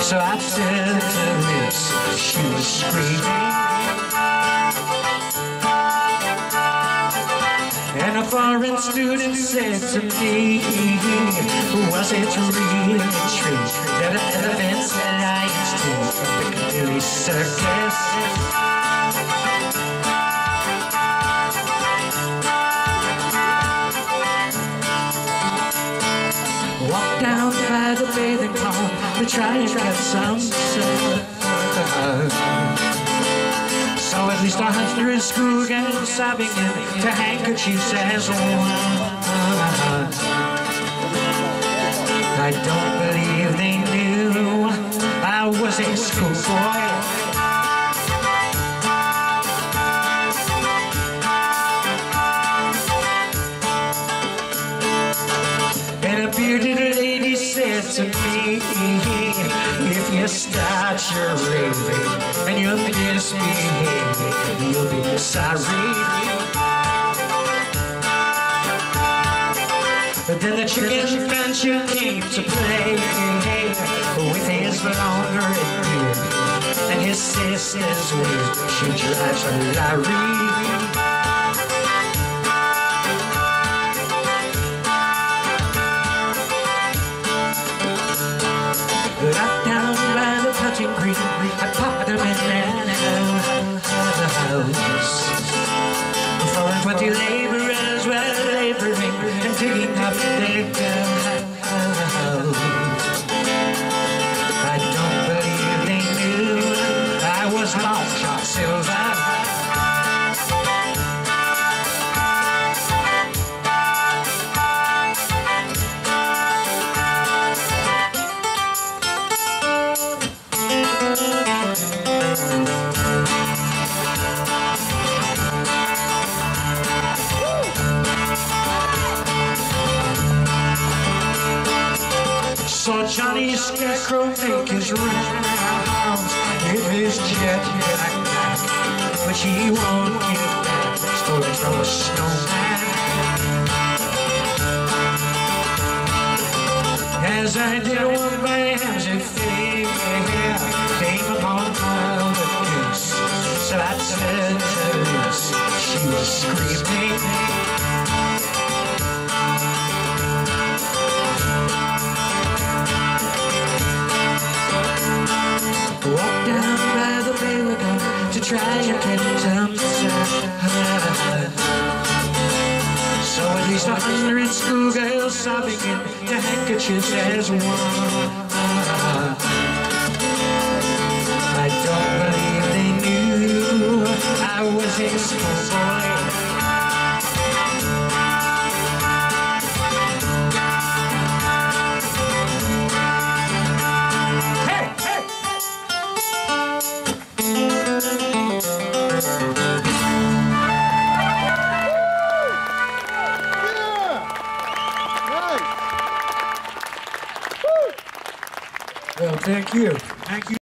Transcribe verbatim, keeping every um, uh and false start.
So I said to Miss, she was screaming. And a foreign student said to me, was it really true that elephants and lions too from Piccadilly Circus? Walked down by the bathing pond to try and get some sun. So at least a hundred schoolgirls sobbing into handkerchiefs as one. I don't believe they knew I was a schoolboy. And a bearded lady said to me, if you start your raving and you're misbehaving, you'll be sorry. But then the chicken rancher came to play with his long red beard and his sister's weird. She drives a lorry. Up down by the touching green, I popped them in and out of the house. Four and twenty laborers were laboring and digging up their house. I don't believe they knew I was Long Shot Silver. Saw Johnny Scarecrow make his rounds in his jet black back, but he won't give back. Stolen from a snowman. As I did one by Hamzy fame, came upon the Goose. So I said to Goose, she was screaming. Walked down by the Pelican to try and get some sun. So at least a hundred schoolgirls sobbing into handkerchiefs as one. I don't believe they knew I was a schoolboy. Well, thank you. Thank you.